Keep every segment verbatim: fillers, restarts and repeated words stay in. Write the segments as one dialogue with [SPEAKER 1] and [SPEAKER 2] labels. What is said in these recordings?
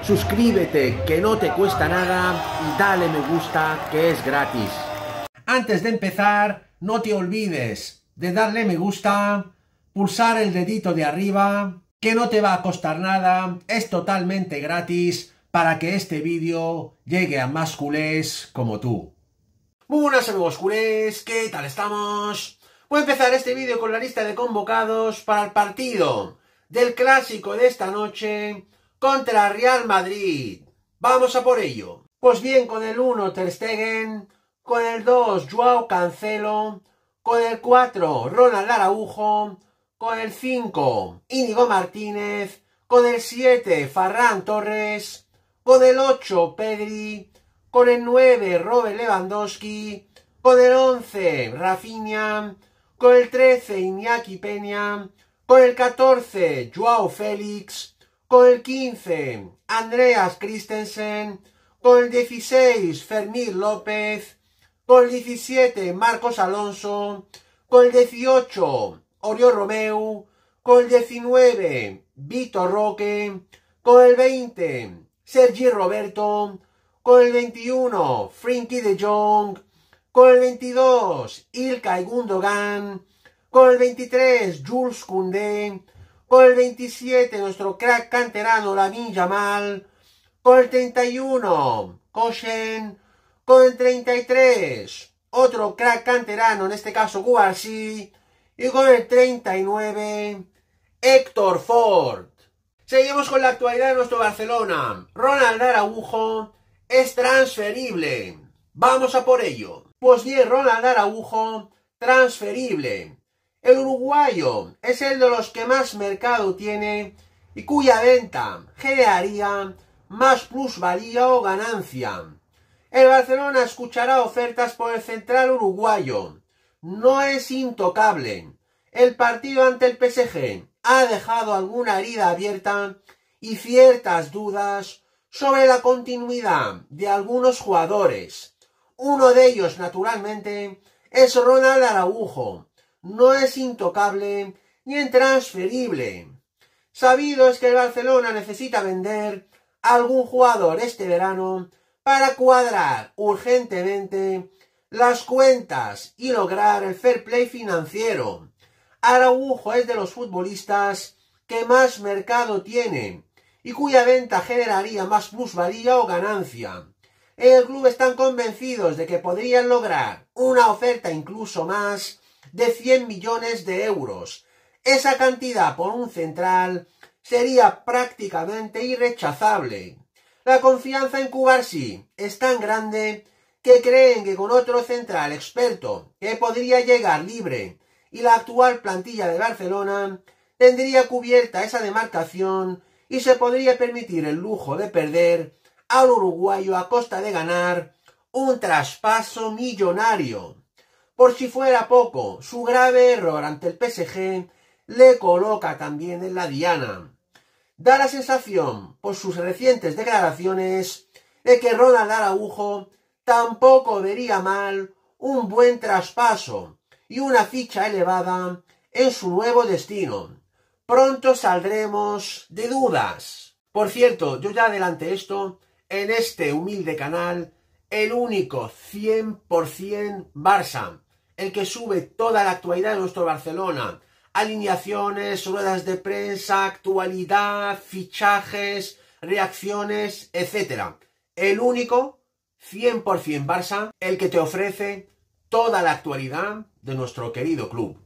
[SPEAKER 1] suscríbete que no te cuesta nada y dale me gusta que es gratis. Antes de empezar, no te olvides de darle me gusta, pulsar el dedito de arriba, que no te va a costar nada, es totalmente gratis para que este vídeo llegue a más culés como tú. Muy buenas amigos culés, ¿qué tal estamos? Voy a empezar este vídeo con la lista de convocados para el partido del clásico de esta noche contra Real Madrid. Vamos a por ello. Pues bien, con el uno Ter Stegen, con el dos Joao Cancelo, con el cuatro Ronald Araujo, con el cinco Íñigo Martínez, con el siete Ferran Torres, con el ocho Pedri, con el nueve Robert Lewandowski, con el once Rafinha, con el trece Iñaki Peña, con el catorce Joao Félix, con el quince Andreas Christensen, con el dieciséis Fermín López, con el diecisiete Marcos Alonso, con el dieciocho Oriol Romeu, con el diecinueve Vitor Roque, con el veinte Sergi Roberto, con el veintiuno Frenkie de Jong, con el veintidós Ilkay Gundogan, con el veintitrés Jules Koundé, con el veintisiete nuestro crack canterano Lamine Yamal, con el treinta y uno Koshen, con el treinta y tres otro crack canterano, en este caso Guarsi, y con el treinta y nueve Héctor Ford. Seguimos con la actualidad de nuestro Barcelona. Ronald Araujo es transferible. Vamos a por ello. Pues bien, Ronald Araujo, transferible. El uruguayo es el de los que más mercado tiene y cuya venta generaría más plusvalía o ganancia. El Barcelona escuchará ofertas por el central uruguayo. No es intocable. El partido ante el P S G ha dejado alguna herida abierta y ciertas dudas sobre la continuidad de algunos jugadores. Uno de ellos, naturalmente, es Ronald Araujo. No es intocable ni intransferible. Sabido es que el Barcelona necesita vender a algún jugador este verano para cuadrar urgentemente las cuentas y lograr el fair play financiero. Araujo es de los futbolistas que más mercado tiene y cuya venta generaría más plusvalía o ganancia. En el club están convencidos de que podrían lograr una oferta incluso más de cien millones de euros. Esa cantidad por un central sería prácticamente irrechazable. La confianza en Cubarsí es tan grande que creen que con otro central experto que podría llegar libre y la actual plantilla de Barcelona tendría cubierta esa demarcación y se podría permitir el lujo de perder al uruguayo a costa de ganar un traspaso millonario. Por si fuera poco, su grave error ante el P S G le coloca también en la diana. Da la sensación, por sus recientes declaraciones, de que Ronald Araujo tampoco vería mal un buen traspaso y una ficha elevada en su nuevo destino. Pronto saldremos de dudas. Por cierto, yo ya adelanté esto en este humilde canal, el único cien por cien Barça, el que sube toda la actualidad de nuestro Barcelona. Alineaciones, ruedas de prensa, actualidad, fichajes, reacciones, etcétera. El único cien por cien Barça, el que te ofrece toda la actualidad de nuestro querido club.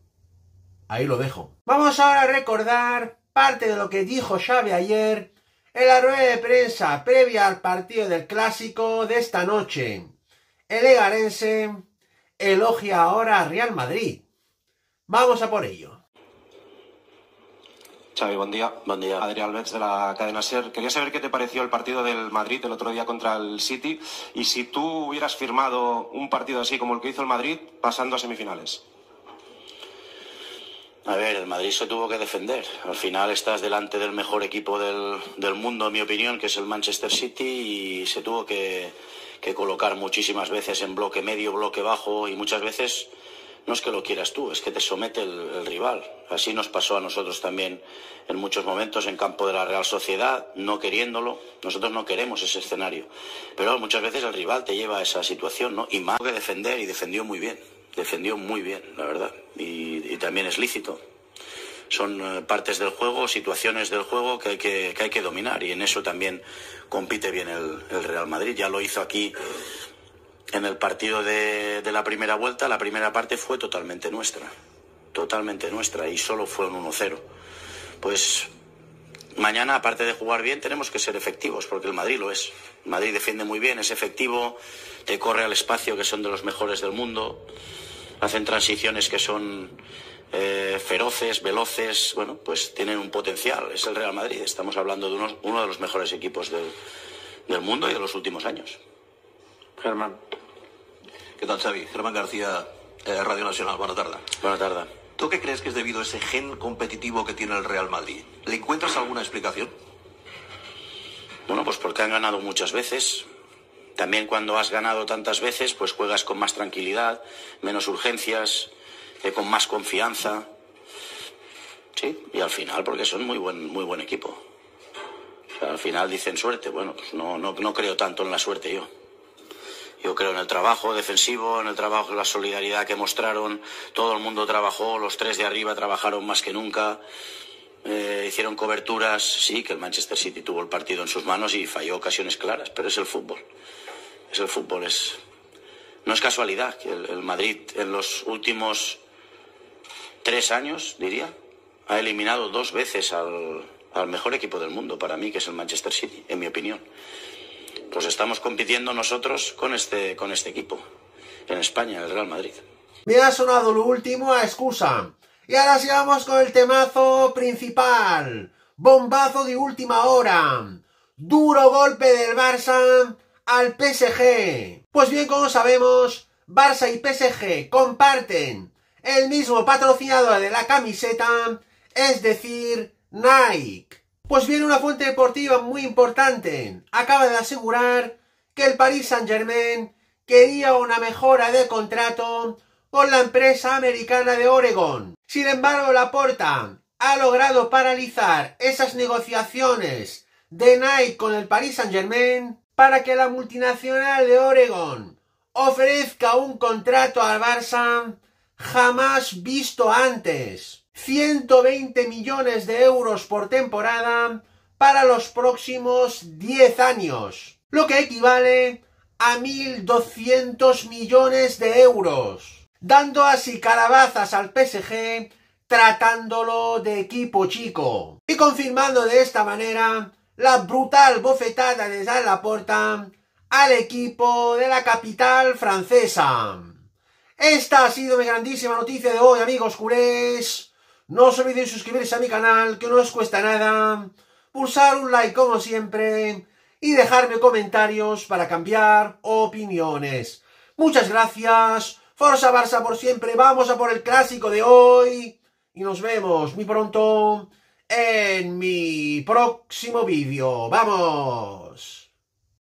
[SPEAKER 1] Ahí lo dejo. Vamos ahora a recordar parte de lo que dijo Xavi ayer en la rueda de prensa previa al partido del clásico de esta noche. El egarense elogia ahora a Real Madrid. Vamos a por ello.
[SPEAKER 2] Xavi, buen día.
[SPEAKER 3] Buen día.
[SPEAKER 2] Adrián Alves de la cadena SER. Quería saber qué te pareció el partido del Madrid el otro día contra el City y si tú hubieras firmado un partido así como el que hizo el Madrid pasando a semifinales.
[SPEAKER 3] A ver, el Madrid se tuvo que defender. Al final estás delante del mejor equipo del, del mundo, en mi opinión, que es el Manchester City, y se tuvo que, que colocar muchísimas veces en bloque medio, bloque bajo, y muchas veces no es que lo quieras tú, es que te somete el, el rival. Así nos pasó a nosotros también en muchos momentos en campo de la Real Sociedad, no queriéndolo. Nosotros no queremos ese escenario, pero muchas veces el rival te lleva a esa situación, ¿no? Y más que defender, y defendió muy bien, defendió muy bien, la verdad, y, y también es lícito. Son eh, partes del juego, situaciones del juego que hay que, que hay que dominar, y en eso también compite bien el, el Real Madrid. Ya lo hizo aquí en el partido de, de la primera vuelta. La primera parte fue totalmente nuestra, totalmente nuestra, y solo fue un uno cero. Pues mañana, aparte de jugar bien, tenemos que ser efectivos, porque el Madrid lo es. El Madrid defiende muy bien, es efectivo, te corre al espacio, que son de los mejores del mundo, hacen transiciones que son eh, feroces, veloces. Bueno, pues tienen un potencial, es el Real Madrid. Estamos hablando de uno, uno de los mejores equipos del, del mundo y de los últimos años.
[SPEAKER 4] Germán.
[SPEAKER 5] ¿Qué tal, Xavi? Germán García, eh, Radio Nacional. Buena tarde.
[SPEAKER 3] Buena tarde.
[SPEAKER 5] ¿Tú qué crees que es debido a ese gen competitivo que tiene el Real Madrid? ¿Le encuentras alguna explicación?
[SPEAKER 3] Bueno, pues porque han ganado muchas veces. También cuando has ganado tantas veces, pues juegas con más tranquilidad, menos urgencias, eh, con más confianza. Sí, y al final porque son muy buen, muy buen equipo. O sea, al final dicen suerte. Bueno, pues no, no, no creo tanto en la suerte yo. Yo creo en el trabajo defensivo, en el trabajo, en la solidaridad que mostraron. Todo el mundo trabajó, los tres de arriba trabajaron más que nunca. Eh, hicieron coberturas. Sí, que el Manchester City tuvo el partido en sus manos y falló ocasiones claras, pero es el fútbol. Es el fútbol, es... No es casualidad que el, el Madrid en los últimos tres años, diría, ha eliminado dos veces al, al mejor equipo del mundo para mí, que es el Manchester City, en mi opinión. Pues estamos compitiendo nosotros con este, con este equipo, en España, el Real Madrid.
[SPEAKER 1] Me ha sonado lo último a excusa. Y ahora sí vamos con el temazo principal. Bombazo de última hora. Duro golpe del Barça al P S G. Pues bien, como sabemos, Barça y P S G comparten el mismo patrocinador de la camiseta, es decir, Nike. Pues bien, una fuente deportiva muy importante acaba de asegurar que el Paris Saint-Germain quería una mejora de contrato con la empresa americana de Oregon. Sin embargo, Laporta ha logrado paralizar esas negociaciones de Nike con el Paris Saint-Germain para que la multinacional de Oregon ofrezca un contrato al Barça jamás visto antes. ciento veinte millones de euros por temporada para los próximos diez años, lo que equivale a mil doscientos millones de euros, dando así calabazas al P S G, tratándolo de equipo chico, y confirmando de esta manera la brutal bofetada de Jean Laporta al equipo de la capital francesa. Esta ha sido mi grandísima noticia de hoy, amigos culés. No os olvidéis suscribirse a mi canal, que no os cuesta nada, pulsar un like como siempre y dejarme comentarios para cambiar opiniones. Muchas gracias, Forza Barça por siempre, vamos a por el clásico de hoy y nos vemos muy pronto en mi próximo vídeo. ¡Vamos!